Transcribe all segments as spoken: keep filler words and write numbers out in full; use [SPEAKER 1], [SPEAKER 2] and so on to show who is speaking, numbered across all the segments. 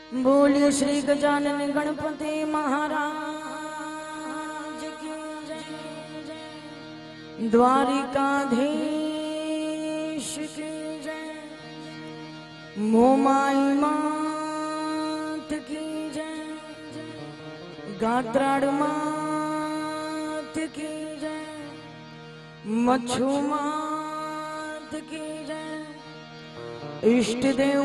[SPEAKER 1] बोलिए श्री गजानन गणपति महाराज की जय। द्वारिकाधीश की जय। मोमाई मात की जय। गात्राड़ मात की जय। मच्छू मात की जय। इष्ट देव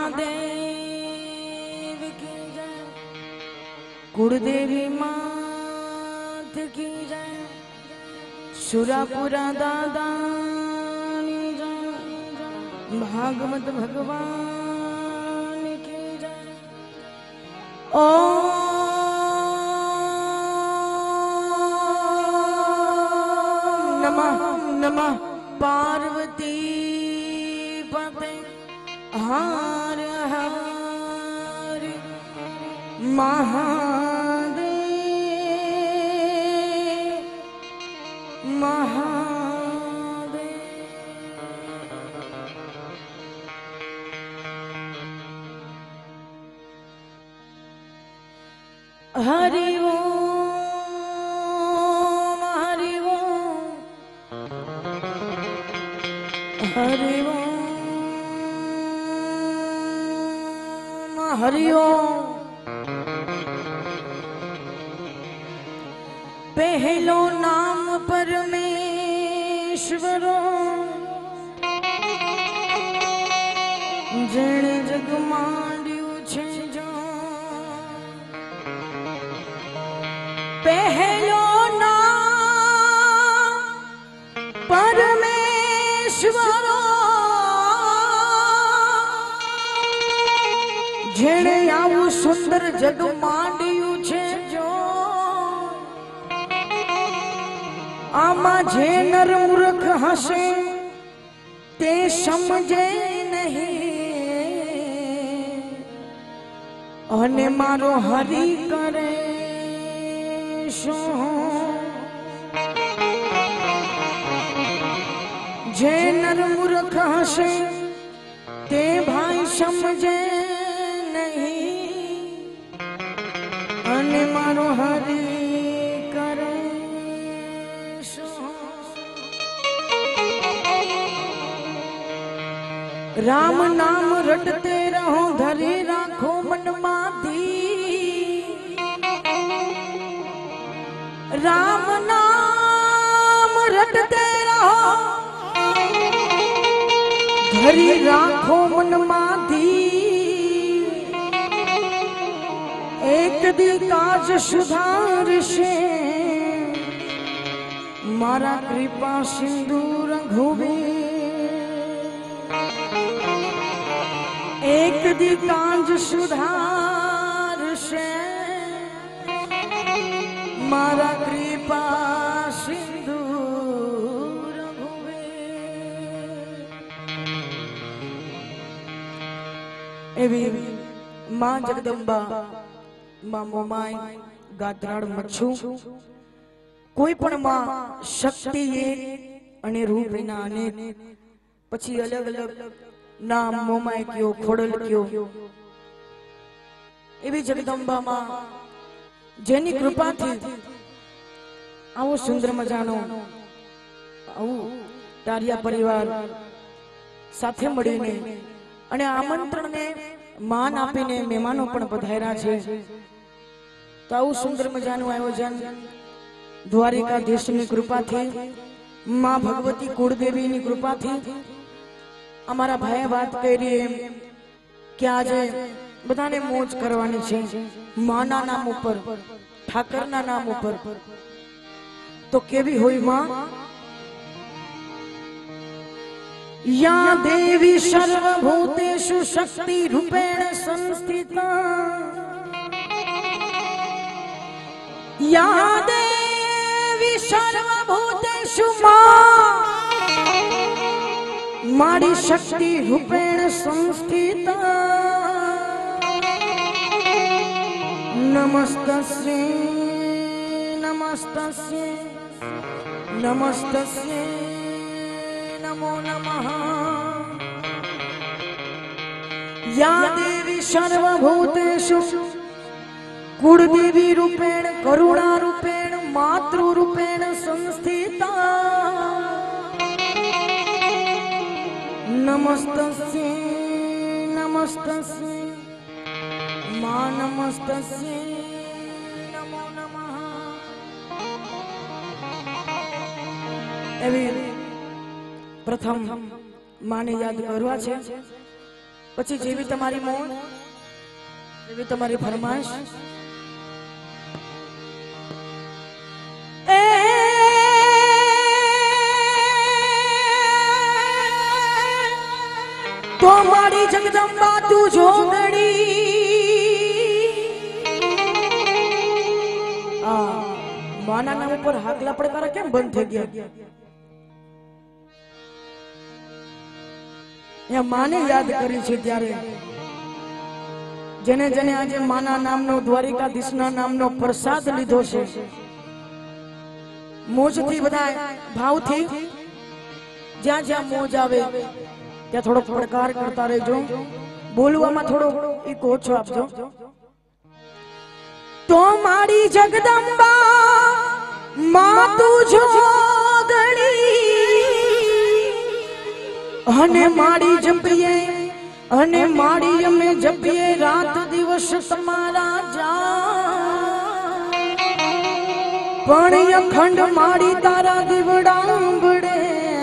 [SPEAKER 1] महादेव की जय। कुलदेवी मात की जय। सुरापुरा दादा जय। भागवत भगवान की जय। ओ नमः नमः पार्वती पते हर हर महादेव महादेव। हरि ओम हरि ओम हरि ओम हरि ओम। पहलो नाम परमेश्वरो जेणे जग मांड्यू छे जो। पहलो नाम परमेश्वरो जेणे आवु सुंदर जग मांड्यू छे जो। आमा जे नर मूर्ख हसे ते समझे नहीं अने मारो हरि करे शो। जे नर मूर्ख हसे ते भाई समझे नहीं अने मारो हरि करे शो। राम नाम रटते रहो धरे राखो मन माधी। राम नाम रटते रहो धरी राखो मन माधी। एक दी काज सुधारशे मारा कृपा सिंधु रघुवीर। एक दी काज सुधारशे मारा कृपा सिंधु रघुवीर। एवी मां जगदंबा मां मोमाई गात्राड़ मच्छू कोई पण मां शक्ति एक अने रूप एना अनेक पछी अलग अलग नाम मोमाई क्यो खोड़ल क्यो एवी जगदंबा मां जेनी कृपा थी आवो सुंदर मजानो आवो तारिया परिवार साथे मळीने अने आमंत्रण ने मान आपीने मेहमानो पण पधार्या छे। तो आवो सुंदर मजानो आयोजन द्वारिकाधीशनी कृपा थी मां भगवती कुलदेवीनी कृपा थी। अमारा भाई बात करी एम कि आज बधाने मोज करवानी छे माना नाम ऊपर ठाकरना नाम ऊपर। तो केवी होई मां। या देवी सर्वभूतेषु शक्ति रूपेण संस्थिता। या देवी सर्वभूतेषु मां मारी शक्ति रूपेण संस्थिता। नमस्तस्यै नमस्तस्यै नमस्तस्यै नमो नमः। या देवी सर्वभूतेषु कुलदेवी रूपेण करुणा रूपेण मातृ रूपेण संस्थिता नमस्तस्यै नमस्तस्यै मा नमस्तस्यै नमो नमः। एवी प्रथम माने याद करवा छे પછી જેવી તમારી મોન એવી તમારી ફરમાઈશ એ તો મારી જગદંબા તું જોગણી આ માના નામ ઉપર હાકલા પડકારા કેમ બંધ થઈ ગયા या माने याद करी छे त्यारे जेने जेने आजे माना नामनो द्वारिकाधीशना नामनो प्रसाद लीधो छे मोजथी बधाय भावथी ज्या ज्या मोज आवे त्या थोड़ो प्रकार करता रहेजो बोलवामां थोड़ो ईको ओछो आपजो। तो मारी जगदंबा मां तू जोगणी अने माड़ी जपिए अने माड़ी अमे जपिए रात दिवस तमारा जा पण अखंड माड़ी तारा दिवडांबड़े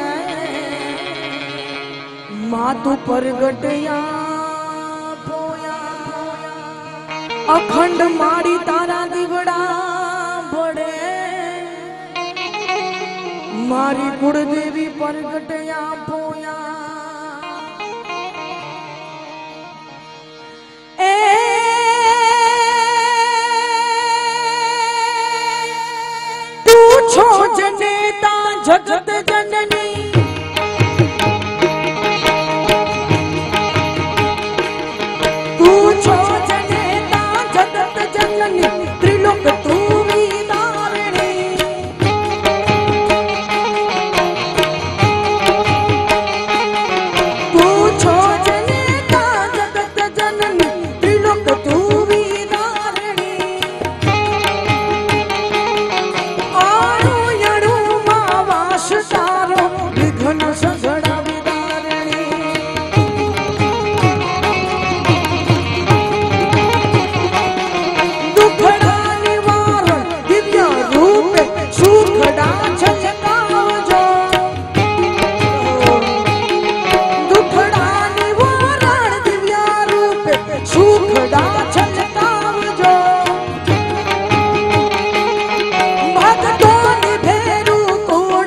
[SPEAKER 1] मातु परगटया पोया अखंड माड़ी तारा दिवड़ा बड़े मारी कुलदेवी परगटया पोया जनेता जगत जननी तू छो जनेता जगत जननी त्रिलोक तू विदारिणी तू छो जनेता जगत जननी त्रिलोक तू विदारिणी तारो विघ्न सगड़ा विदारिणी दुखड़ा निवारण दिव्य रूप सुखड़ा छलकावजो दुखड़ा निवारण दिव्य रूप सुखड़ा छलकावजो भक्तों ने भेरू कोड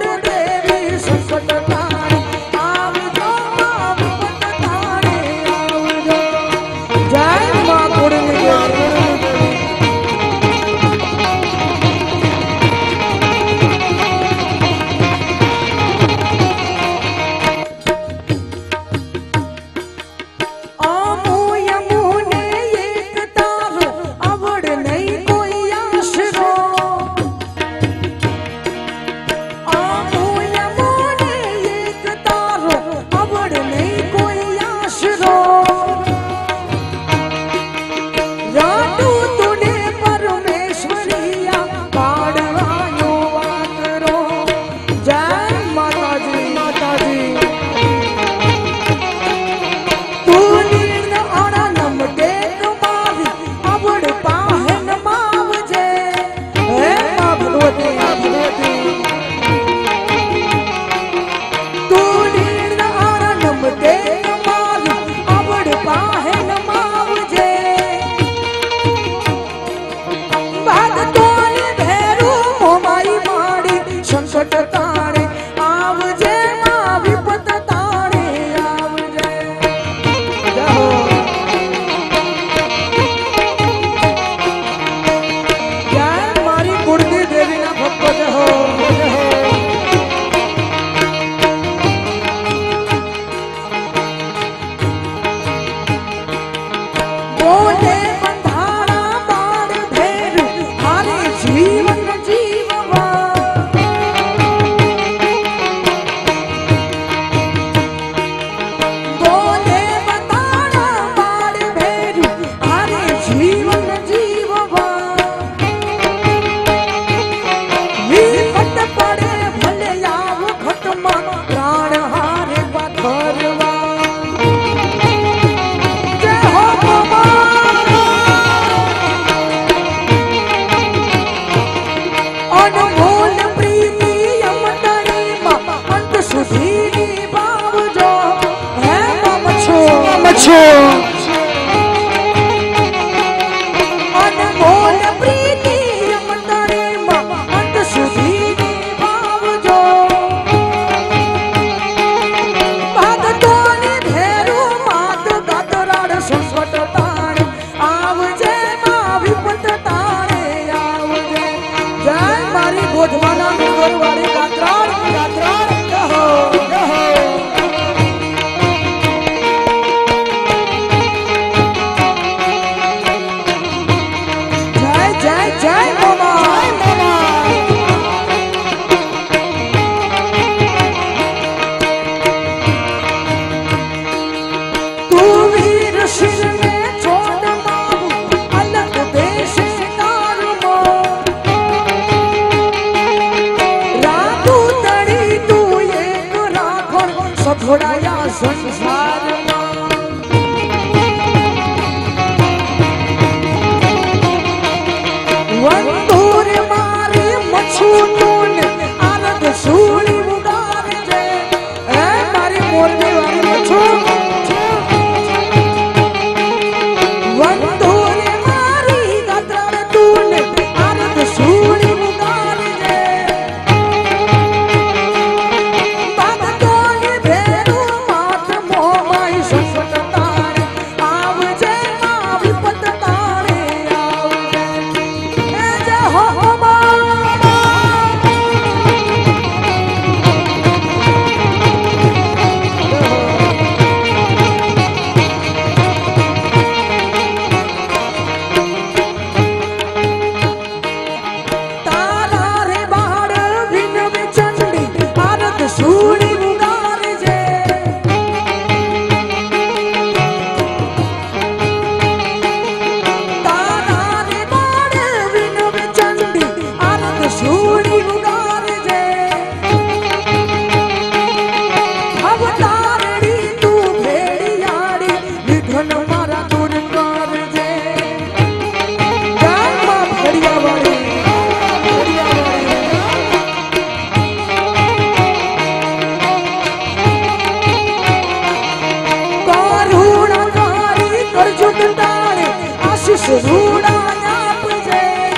[SPEAKER 1] आशीष रूड़ा आपजे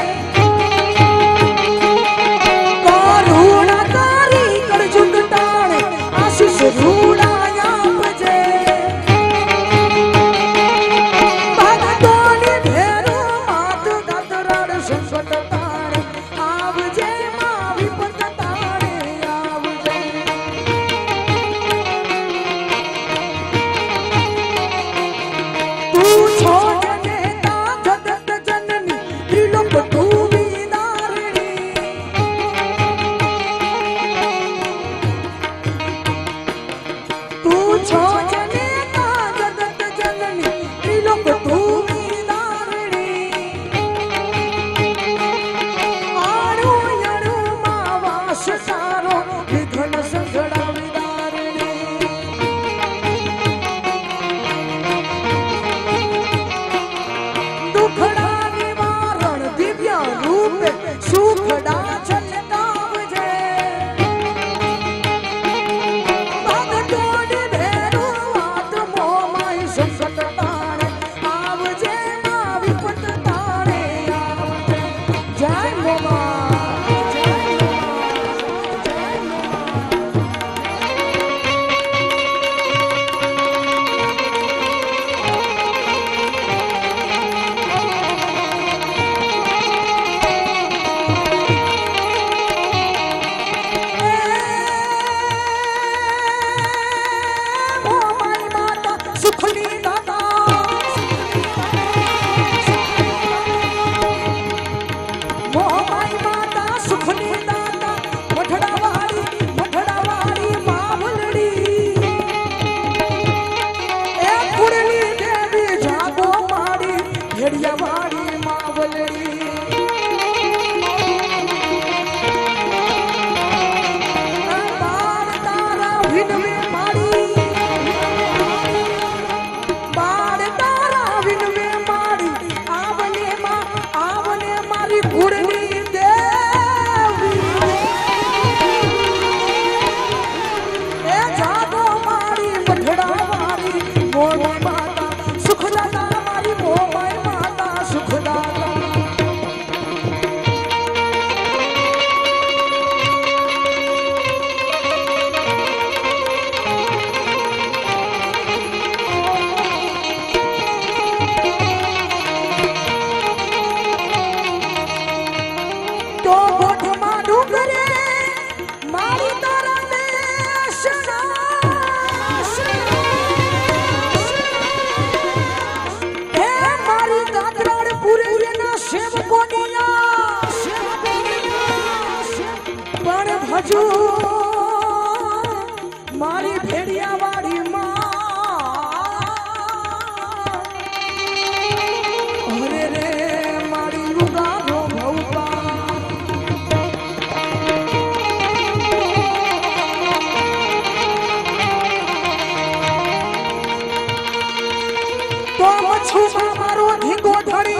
[SPEAKER 1] करुणा कारी कलयुग टाणे आशीष रूड़ा आपजे भगतोनी भेरो मात गातराड़ संकट ताणे आवजे मां विपत ताणे आवजे तू छो जनेता जगत जननी त्रिलोक तू विदारिणी तू छो जनेता जगत जननी त्रिलोक तू विदारिणी आड़ू यड़ू मां वास सारो विघ्न संगड़ा विदारिणी दुखड़ा निवारण दिव्य रूप सुखड़ा छलकावजे भगतोनी भेरो मात मोमाई संकट ताणे आवजे मां विपत ताणे आवजे जय मोमा जय मोमा जय मोमाई माता सुखली दाता मोमाई माता सुखली दाता मठड़ा वाली मठड़ा वाली मावलड़ी ए कुड़ली देवी जागो मारी भेड़िया वाली मावलड़ी बार तारा विनवे मारी बार तारा विनवे मारी आवने मां आवने मारी कुड़ली देवी ए जागो मारी मठड़ा वाली मोमाई माता सुखदाता मारी मोमाई माता सुखदाता तो गोठ मारू करे मारी तारा देशना हे मारी गातराड़ पूरे ना सेवकोनिया पण भजू मारी भेड़िया वाली मां अरे रे मारी लुगानो भौपा तो मच्छू मारो धींगो धड़ी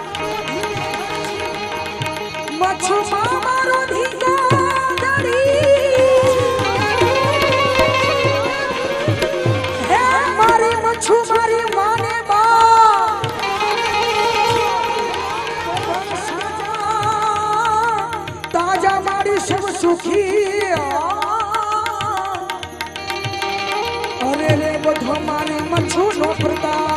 [SPEAKER 1] मच्छू मारो धींगो धड़ी हे मारी मच्छू मारी माने बा ताजा मारी सब सुखी अरे रे बधो मारी मच्छू नो प्रताप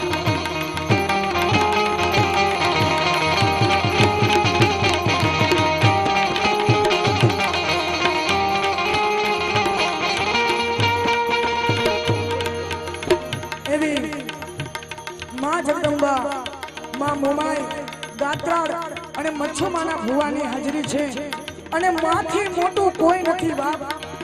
[SPEAKER 1] एवी मां जगदंबा मां मोमाई गात्राड़ અને મચ્છુમાના ભુવાની હાજરી છે અને માથી મોટું કોઈ નથી બાપ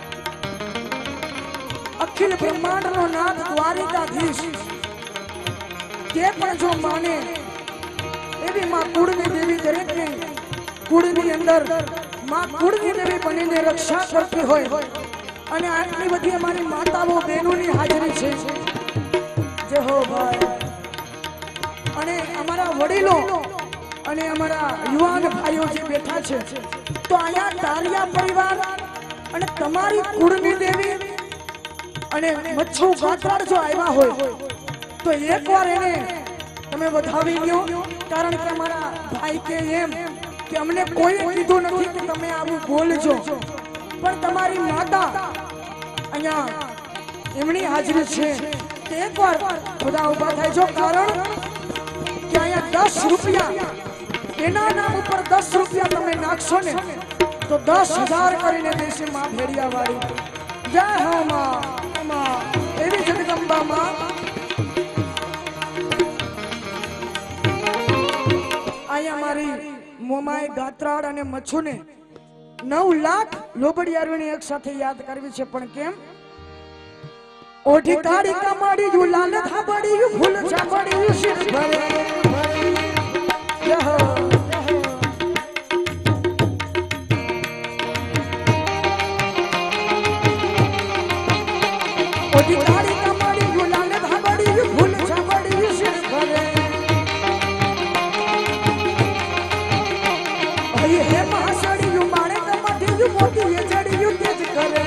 [SPEAKER 1] અખિલ બ્રહ્માંડનો નાથ દ્વારિકાધીશ તે પણ જો માને એવી માં કુળની દેવી દરેકને કુળની અંદર માં કુળની દેવી બનીને રક્ષા કરતી હોય અને આટલી બધી અમારી માતાઓ બહેનોની હાજરી છે જય હો ભાઈ અને અમારા વડીલો અને અમારા યુવાન ભાઈઓ જે બેઠા છે તો અહીંયા ટારિયા પરિવાર અને તમારી કુળની દેવી અને મચ્છુ ગાત્રાડ જો આવ્યા હોય તો એકવાર એને તમે તમે વધાવી લ્યો, કારણ કે અમારા ભાઈ કે એમ કે અમને કોઈ કીધું નથી કે તમે આવું બોલજો, પણ તમારી માતા અહીંયા એમની હાજરી છે કે એકવાર બધા ઊભા થાય છો, કારણ કે અહીંયા દસ રૂપિયા એના નામ ઉપર દસ રૂપિયા તમે નાખશો ને તો દસ હજાર કરીને દેશે માં ભેડિયા વાળી. જય હો માં, એવી જગદંબા માં. અહીંયા મારી મોમાએ ગાત્રાળ અને મચ્છુને નવ લાખ લોબડિયારોની એક સાથે યાદ કરવી છે, પણ કેમ? ઓઢી કાળી કમાડી યુ લાલ થાબડી યુ ફૂલ ચાબડી યુ શિર ભરે યહ ઓઢી કાળી કમાડી યુ લાલ થાબડી યુ ફૂલ ચાબડી યુ શિર ભરે અય હે માસડી યુ માણે કમાડી યુ મોતી એ જડી યુ તેજ કરે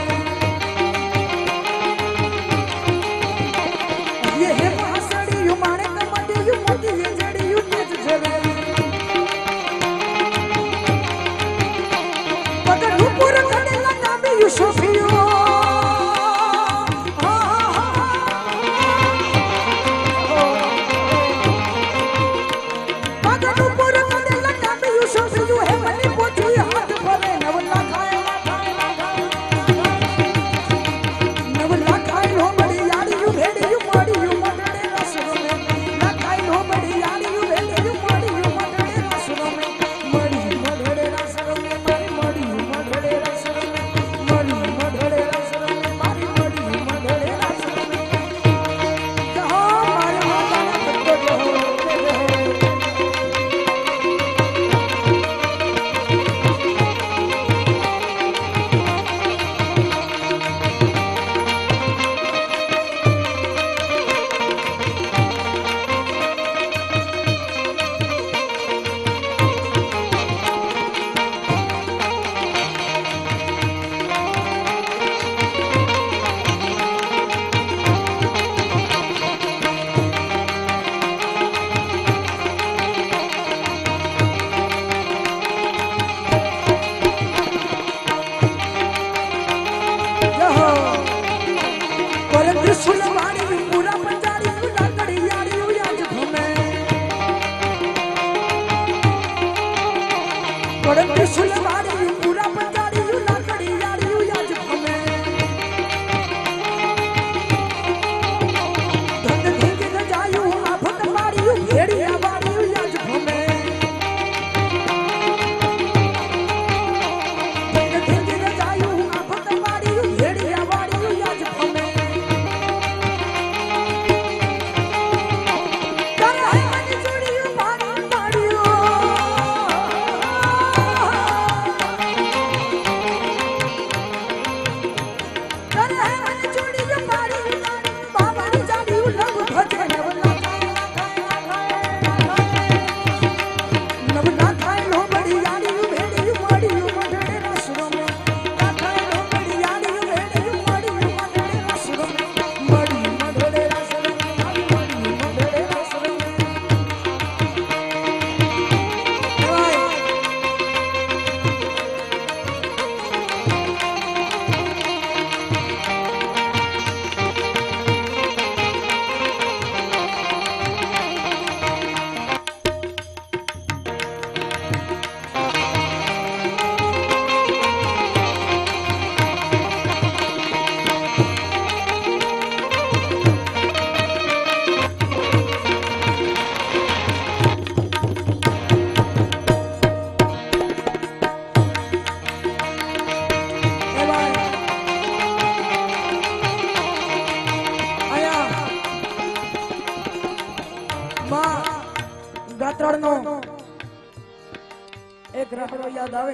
[SPEAKER 1] એક રખડો યાદ આવે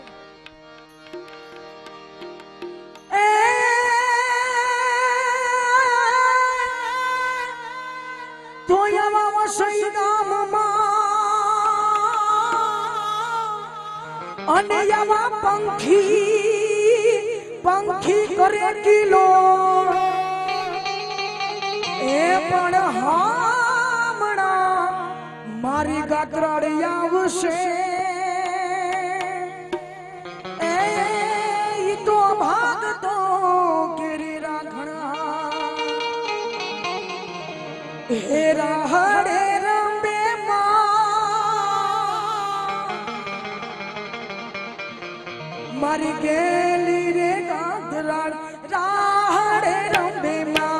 [SPEAKER 1] તો યવા સઈ ગામમાં અને યવા પંખી પંખી કરે કિલો એ પણ હામણા મારી ગાત્રાડી આવશે એ ઈ તો ભાગ તો કેરી રાખણા હેરા હડે રંબે માં મારી ગેલી રે ગાત્રાડ રાહડે રંબે માં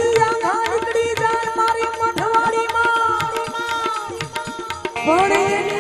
[SPEAKER 2] પણ